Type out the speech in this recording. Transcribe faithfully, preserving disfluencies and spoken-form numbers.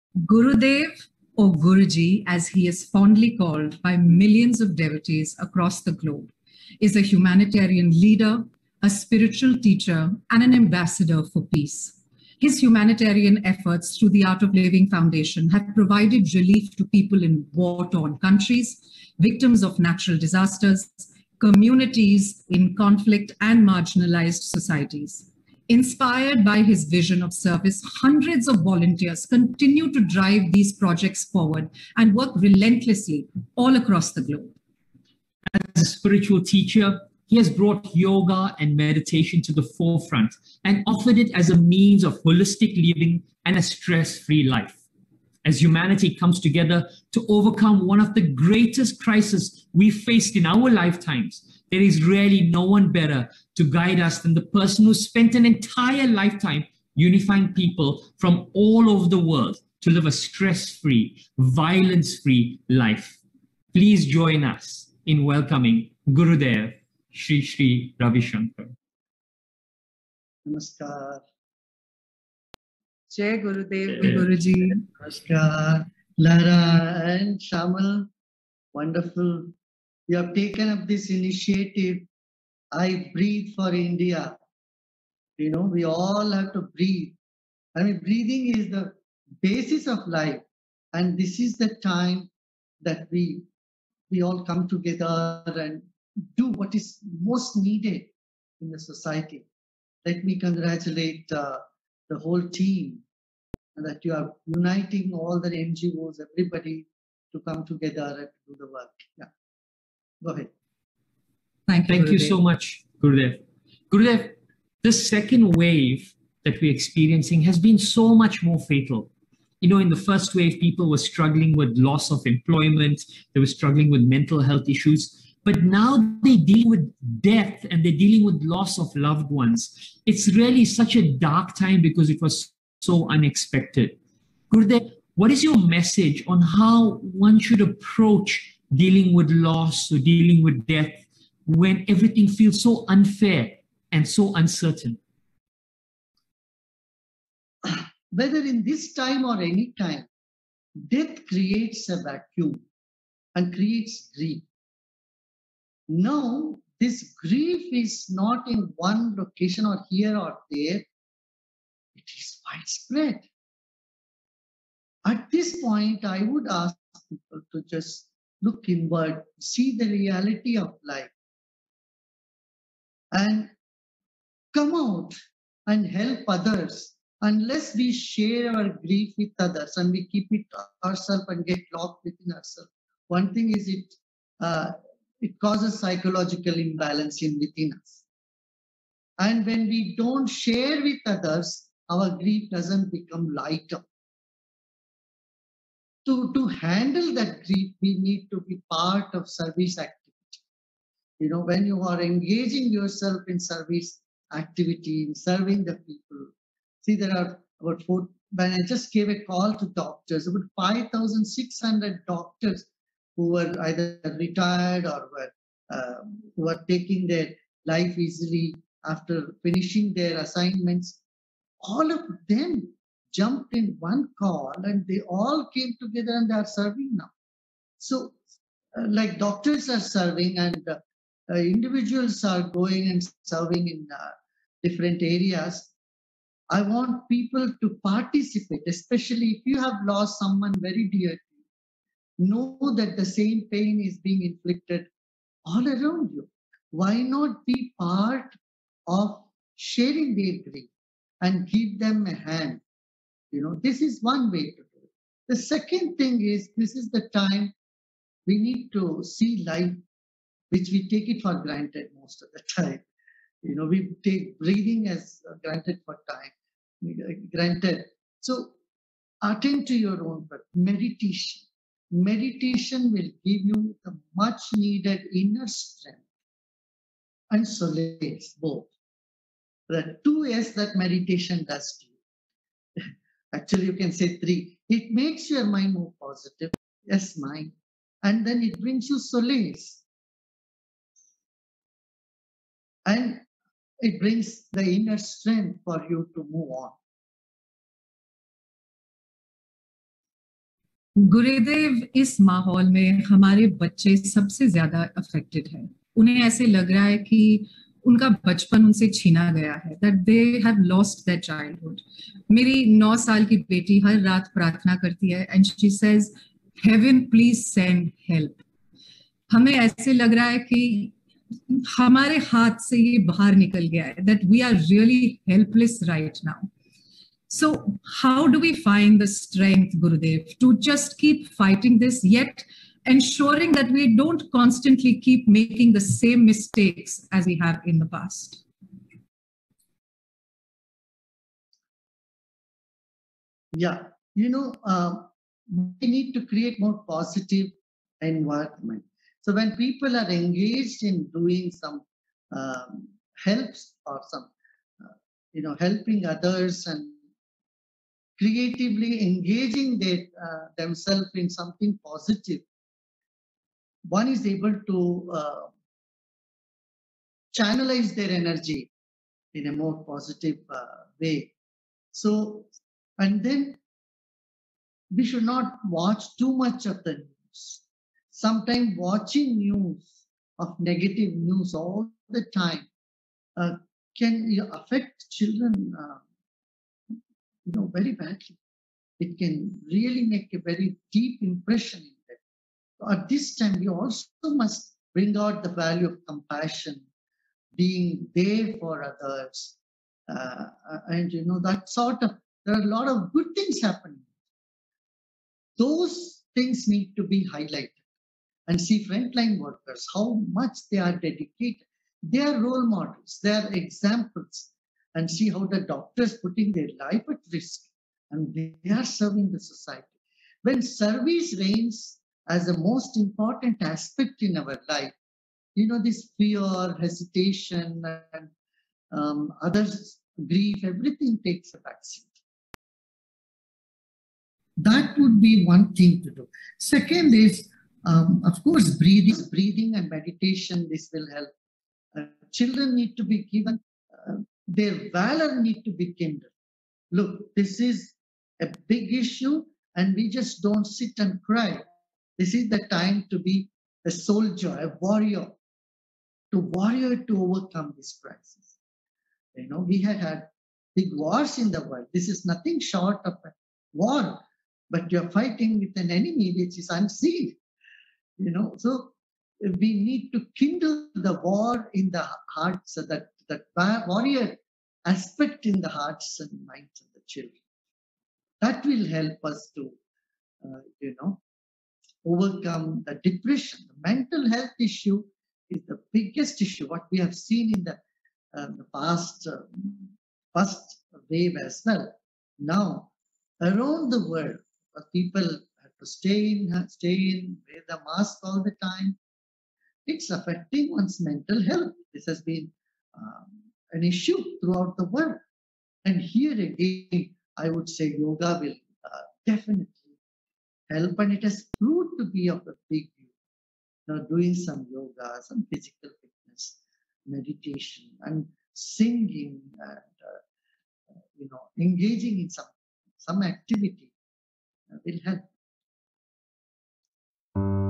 Gurudev, or Guruji, as he is fondly called by millions of devotees across the globe, is a humanitarian leader, a spiritual teacher, and an ambassador for peace. His humanitarian efforts through the Art of Living Foundation have provided relief to people in war-torn countries, victims of natural disasters, communities in conflict, and marginalized societies. Inspired by his vision of service, hundreds of volunteers continue to drive these projects forward and work relentlessly all across the globe. As a spiritual teacher, he has brought yoga and meditation to the forefront and offered it as a means of holistic living and a stress-free life. As humanity comes together to overcome one of the greatest crises we faced in our lifetimes, there is really no one better to guide us than the person who spent an entire lifetime unifying people from all over the world to live a stress-free, violence-free life. Please join us in welcoming Gurudev, Shri Shri Ravi Shankar. Namaskar. Jai Gurudev, Guruji. Namaskar. Lara and Shamal, wonderful. You have taken up this initiative. I breathe for India. You know, we all have to breathe. I mean, breathing is the basis of life. And this is the time that we we all come together and do what is most needed in the society. Let me congratulate uh, the whole team and that you are uniting all the N G Os, everybody to come together and do the work. Yeah. Go ahead. Thank you, Thank you so much, Gurudev. Gurudev, this second wave that we're experiencing has been so much more fatal. You know, in the first wave, people were struggling with loss of employment, they were struggling with mental health issues, but now they're dealing with death and they're dealing with loss of loved ones. It's really such a dark time because it was so unexpected. Gurudev, what is your message on how one should approach dealing with loss or dealing with death when everything feels so unfair and so uncertain? Whether in this time or any time, death creates a vacuum and creates grief. Now, this grief is not in one location or here or there. It is widespread. At this point, I would ask people to just look inward, see the reality of life, and come out and help others. Unless we share our grief with others and we keep it ourselves and get locked within ourselves, one thing is it uh, it causes psychological imbalance in within us. And when we don't share with others, our grief doesn't become lighter. To, to handle that grief, we need to be part of service activity. You know, when you are engaging yourself in service activity, in serving the people, see, there are about four, when I just gave a call to doctors, about five thousand six hundred doctors who were either retired or were, uh, who were taking their life easily after finishing their assignments. All of them jumped in one call and they all came together and they are serving now. So, uh, like doctors are serving and uh, uh, individuals are going and serving in uh, different areas. I want people to participate, especially if you have lost someone very dear to you. Know that the same pain is being inflicted all around you. Why not be part of sharing their grief and give them a hand? You know, this is one way to do it. The second thing is, this is the time we need to see life, which we take it for granted most of the time. You know, we take breathing as granted for time. Granted. So attend to your own breath. Meditation. Meditation will give you the much needed inner strength and solace, both. There are two S's that meditation does to you. Actually, you can say three. It makes your mind more positive. Yes, mind. And then it brings you solace. And it brings the inner strength for you to move on. गुरुदेव, इस माहौल में हमारे बच्चे सबसे ज्यादा affected है. उन्हें ऐसे लग रहा है कि उनका बचपन उनसे छीना गया है, that they have lost their childhood. मेरी नौ साल की बेटी हर रात प्रार्थना करती है and she says, heaven please send help. हमें ऐसे लग रहा है कि हमारे हाथ से ये बाहर निकल गया है, that we are really helpless right now. So how do we find the strength, Gurudev, to just keep fighting this, yet ensuring that we don't constantly keep making the same mistakes as we have in the past? Yeah, you know, uh, we need to create more positive environment. So when people are engaged in doing some um, helps or some, uh, you know, helping others and creatively engaging their, uh, themselves in something positive, one is able to uh, channelize their energy in a more positive uh, way. So, and then we should not watch too much of the news. Sometimes watching news of negative news all the time uh, can affect children, uh, you know, very badly. It can really make a very deep impression in them. So at this time, we also must bring out the value of compassion, being there for others, uh, and you know that sort of. There are a lot of good things happening. Those things need to be highlighted. And see frontline workers, how much they are dedicated. They are role models, they are examples. And see how the doctors putting their life at risk and they are serving the society. When service reigns as the most important aspect in our life, you know, this fear, hesitation, and um, others, grief, everything takes a backseat. That would be one thing to do. Second is, Um, of course, breathing, breathing and meditation, this will help. Uh, children need to be given, uh, their valor need to be kindled. Look, this is a big issue and we just don't sit and cry. This is the time to be a soldier, a warrior, to warrior to overcome this crisis. You know, we had had big wars in the world. This is nothing short of a war, but you're fighting with an enemy which is unseen. You know, so we need to kindle the war in the hearts, so that that warrior aspect in the hearts and minds of the children. That will help us to, uh, you know, overcome the depression. The mental health issue is the biggest issue. What we have seen in the, uh, the past uh, first wave as well. Now, around the world, uh, people to stay in, stay in, wear the mask all the time. It's affecting one's mental health. This has been um, an issue throughout the world. And here again, I would say yoga will uh, definitely help, and it has proved to be of a big use. You know, doing some yoga, some physical fitness, meditation, and singing, and uh, you know, engaging in some some activity uh, will help.